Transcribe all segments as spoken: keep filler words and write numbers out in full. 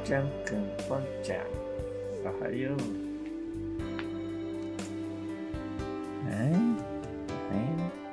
ジャン君、ポンちゃん、おはよう。えー、えー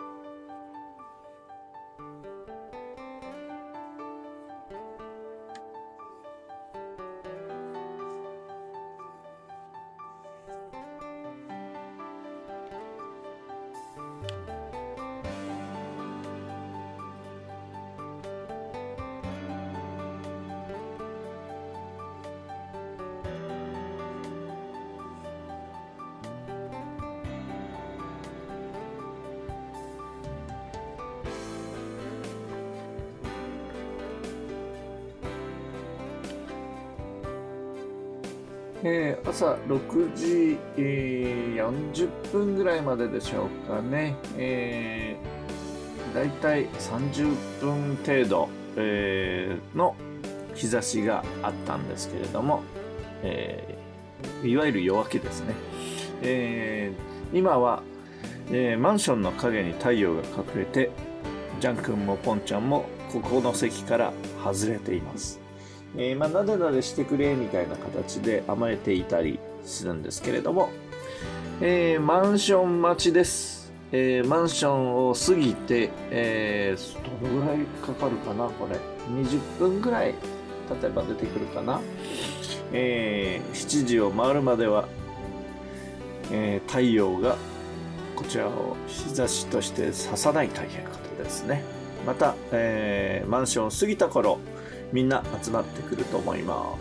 えー、朝ろくじ、えー、よんじゅっぷんぐらいまででしょうかね。えー、だいたいさんじゅっぷん程度、えー、の日差しがあったんですけれども、えー、いわゆる夜明けですね。えー、今は、えー、マンションの陰に太陽が隠れて、ジャン君もポンちゃんもここの席から外れています。えー、まあ、なでなでしてくれみたいな形で甘えていたりするんですけれども、えー、マンション待ちです。えー、マンションを過ぎて、えー、どのぐらいかかるかなこれ。にじゅっぷんぐらい経てば出てくるかな。えー、しちじを回るまでは、えー、太陽がこちらを日差しとして刺さないということですね。また、えー、マンションを過ぎた頃、みんな集まってくると思います。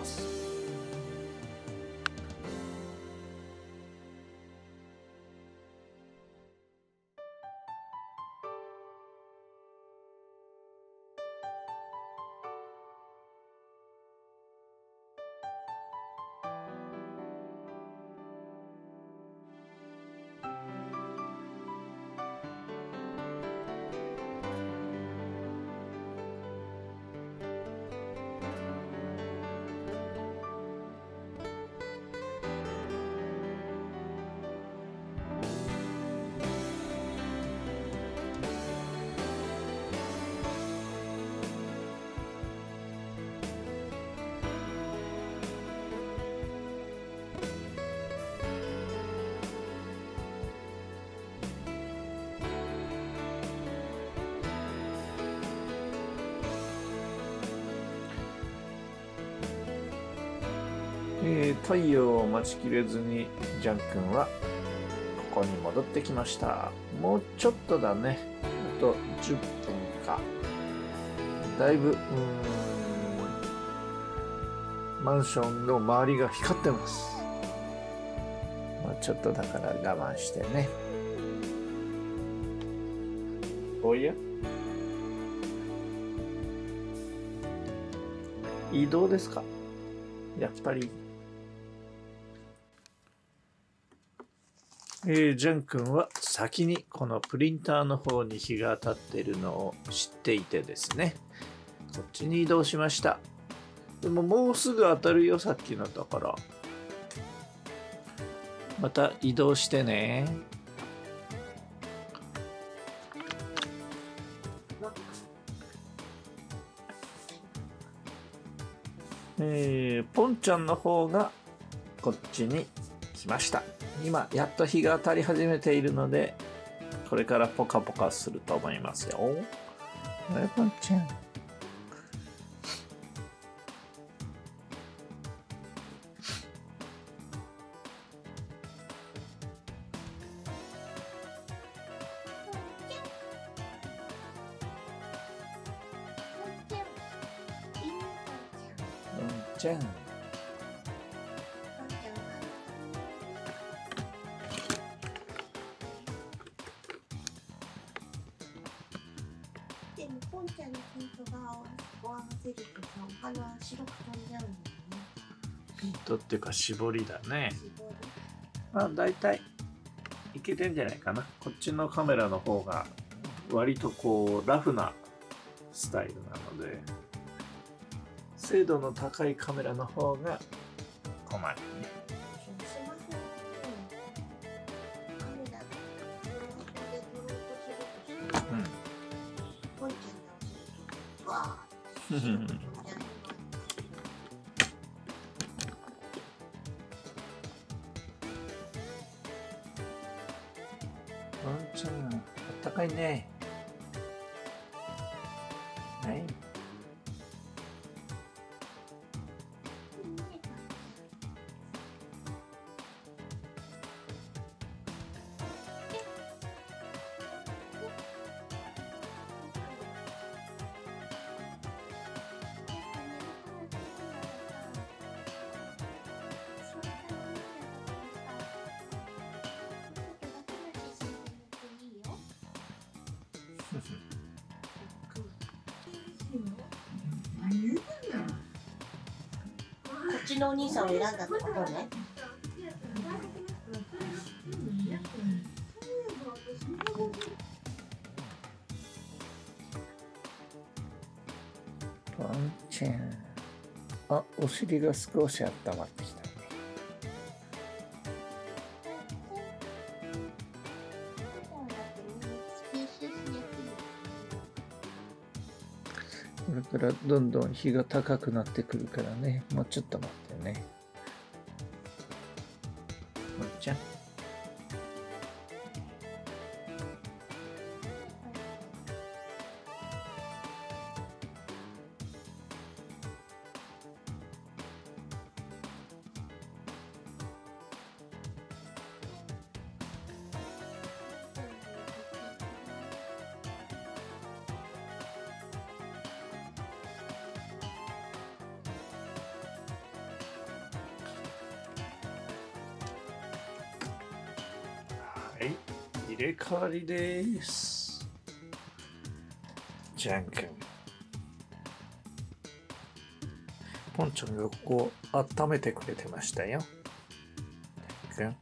えー、太陽を待ちきれずにジャン君はここに戻ってきました。もうちょっとだね。あとじゅっぷんか。だいぶうーんマンションの周りが光ってます。まあ、ちょっとだから我慢してね。おや？移動ですか？やっぱり。えー、ジャン君は先にこのプリンターの方に日が当たっているのを知っていてですね、こっちに移動しました。でももうすぐ当たるよ、さっきのところ。また移動してね。えー、ポンちゃんの方がこっちに来ました。今やっと日が当たり始めているので、これからポカポカすると思いますよ。ね、ポンちゃん。ポンちゃん。 ポンちゃんのピントが合わせるとさ、お花白く飛んじゃうんだよね。 ピントっていうか絞りだね。まあ大体いけてんじゃないかな。こっちのカメラの方が割とこうラフなスタイルなので、精度の高いカメラの方が困るね。 ワンちゃん、あったかいね。はい。 こっちのお兄さんを選んだってことね。 ワンちゃん。あ、お尻が少し温まってきたね。これからどんどん日が高くなってくるからね。もうちょっと待ってね。ワンちゃん。はい、入れ替わりです。ジャン君。ポンちゃんがここを温めてくれてましたよ。ジャン君。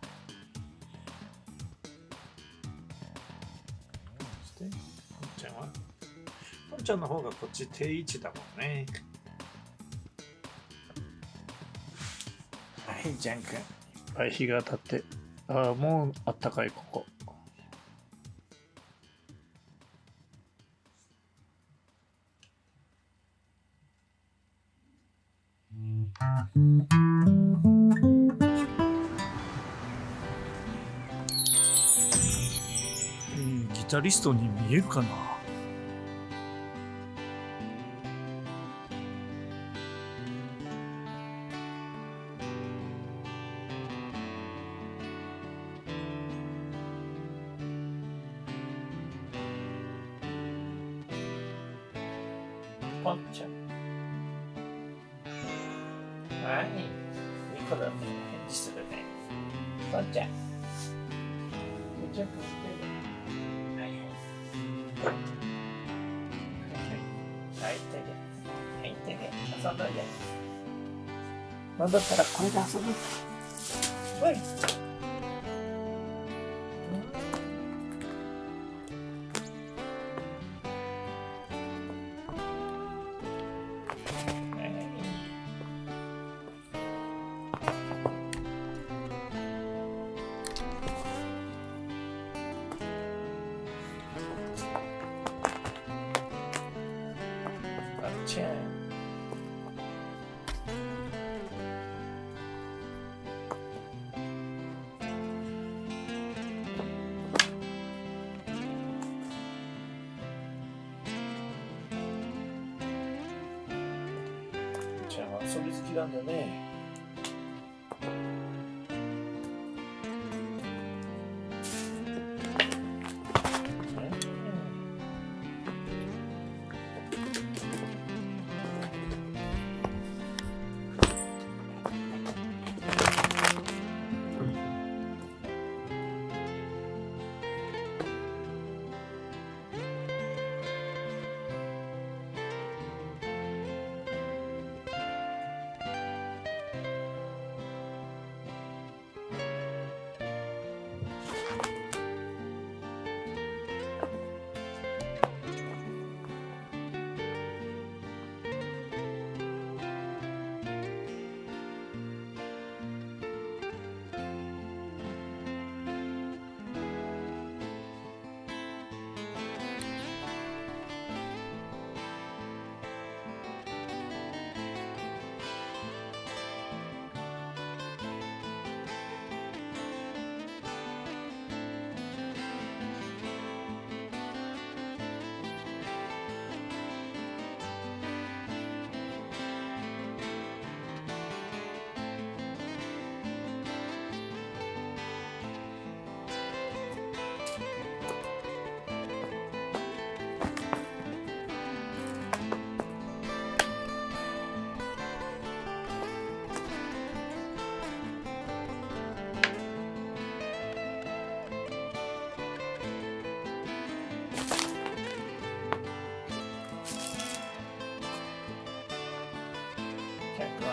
そして、ポンちゃんはポンちゃんの方がこっち定位置だもんね。はい、ジャン君。いっぱい日が当たって。ああ、もうあったかい、ここ。うん、ギタリストに見えるかな。ポンちゃん。はい。ニコラに返事するね。ポンちゃん。めちゃくちゃ。はいはい。はい、手で。はい、手で。遊んだで。戻ったらこれで遊ぶ。ほい。ちゃん。ちゃんは遊び好きなんだね。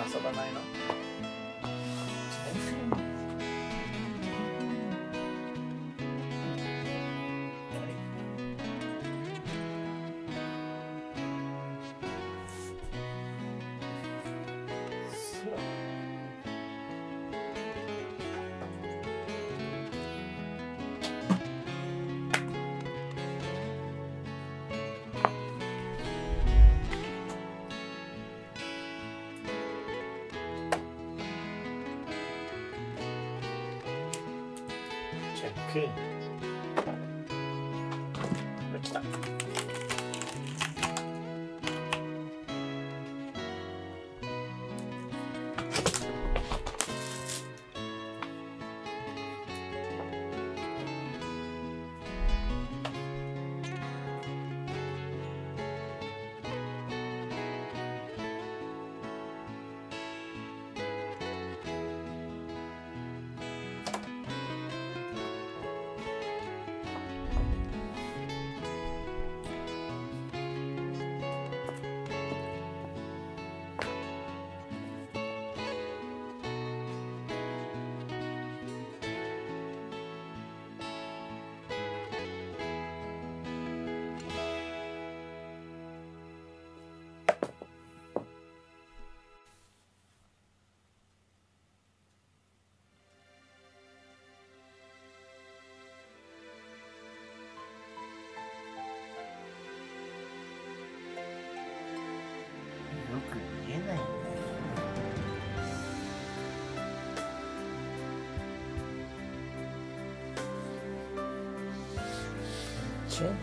遊ばないの？チェック。来た。よく見えないね。チェン。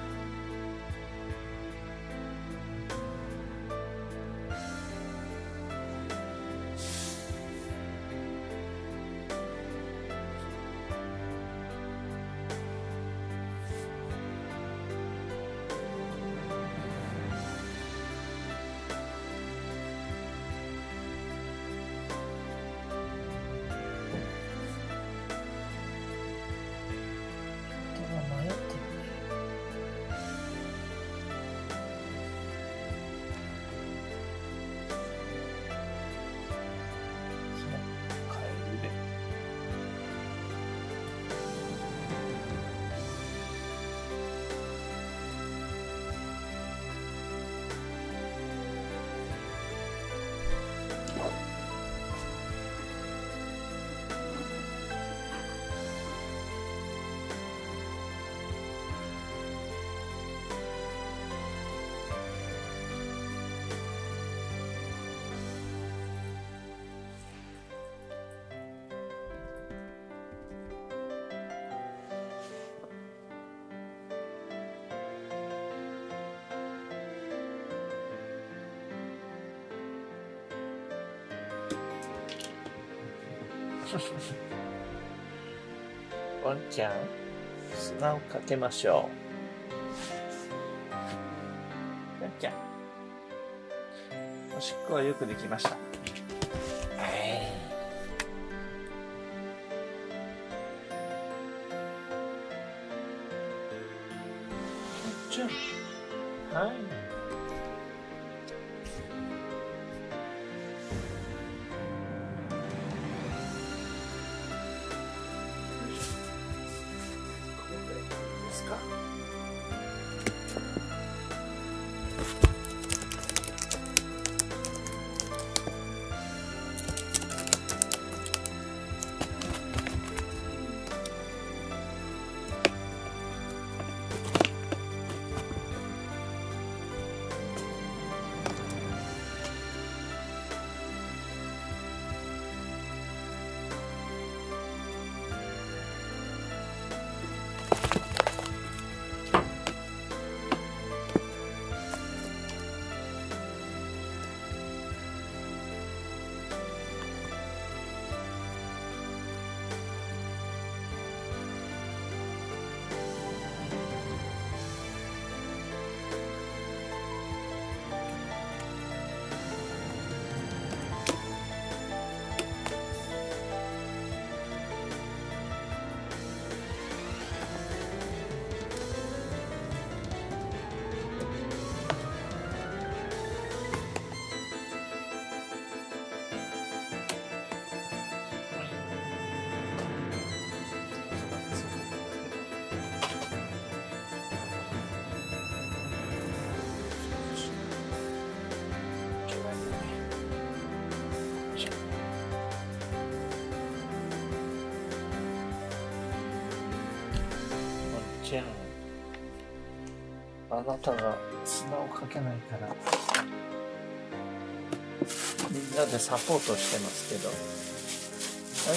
ワンちゃん、砂をかけましょう。ワンちゃん、おしっこはよくできました。ワンちゃん、はい。 ちゃん、あなたが砂をかけないからみんなでサポートしてますけど、はい。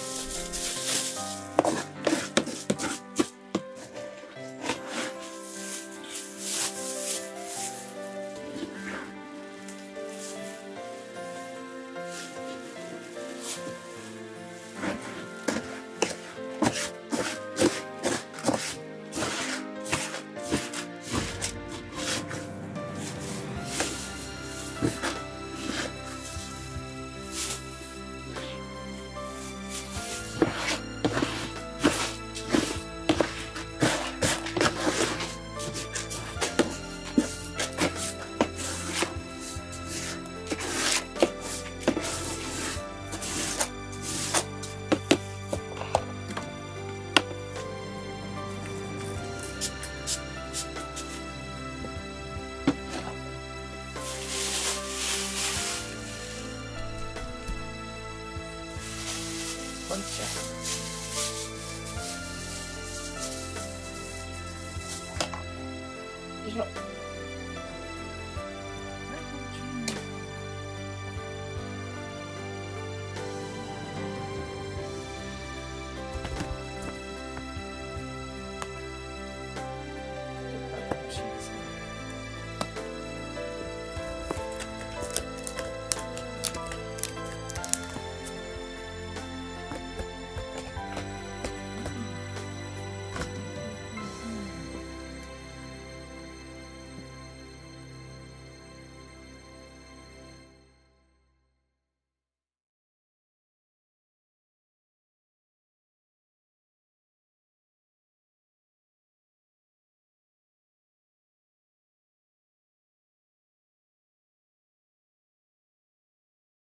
こんにちは。よいしょ。